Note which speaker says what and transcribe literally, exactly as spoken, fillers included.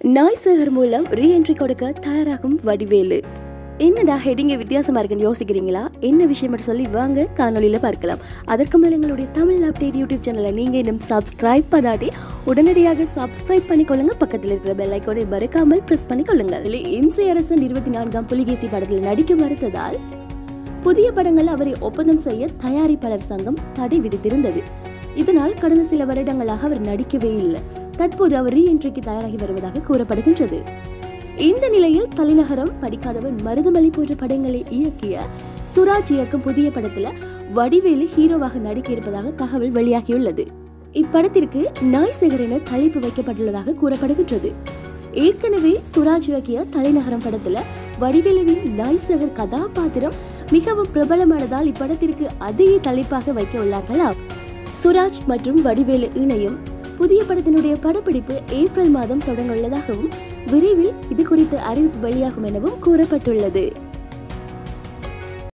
Speaker 1: நாய்சேகர் மூலம் ரீஎன்ட்ரி கொடுக்க தயாராகும் வடிவேலு. என்னடா ஹெடிங்க வித்தியாசமா இருக்குன்னு யோசிக்கிறீங்களா? என்ன விஷயம் சொல்லி வாங்க காணொலியில பார்க்கலாம். அதற்கு மேல எங்களுடைய தமிழ் அப்டேட் யூடியூப் சேனலை நீங்க இன்னும் சப்ஸ்கிரைப் பண்ணாட்டி உடனடியாக சப்ஸ்கிரைப் பண்ணிக்கொள்ளுங்க. பக்கத்தில் இருக்கிற பெல் ஐக்கானை மறக்காமல் பிரஸ் பண்ணிக்கொள்ளுங்க. இம்சை அரசன் இருபத்தி நான்காம் புலிகேசி படத்தில் நடிக்க மறுத்ததால் புதிய படங்கள் அவரை ஒப்பந்தம் செய்ய தயாரிப்பாளர் சங்கம் தடை விதித்திருந்தது. இதனால் கடந்த சில வருடங்களாக அவர் நடிக்கவே இல்லை. தற்போது அவர் ரீஎன்ட்ரிக்கு தயாராகி வருவதாக கூறப்படுகின்றது. இந்த நிலையில் தலைநகரம், படிக்காதவன், மருதமலை போன்ற படங்களை இயக்கிய சுராஜ் இயக்கும் புதிய படத்துல வடிவேலு ஹீரோவாக நடிக்க இருப்பதாக தகவல் வெளியாகியுள்ளது. இப்படத்திற்கு நாய்சேகர் என தலைப்பு வைக்கப்பட்டுள்ளதாக கூறப்படுகின்றது. ஏற்கனவே சுராஜ் இயக்கிய தலைநகரம் படத்துல வடிவேலுவின் நாய்சேகர் கதாபாத்திரம் மிகவும் பிரபலமானதால் இப்படத்திற்கு அதே தலைப்பாக வைக்க உள்ளார்களா? சுராஜ் மற்றும் வடிவேலு இணையும் புதிய படத்தினுடைய படப்பிடிப்பு ஏப்ரல் மாதம் தொடங்க உள்ளதாகவும் விரைவில் இது குறித்து அறிவிப்பு வெளியாகும் எனவும் கூறப்பட்டுள்ளது.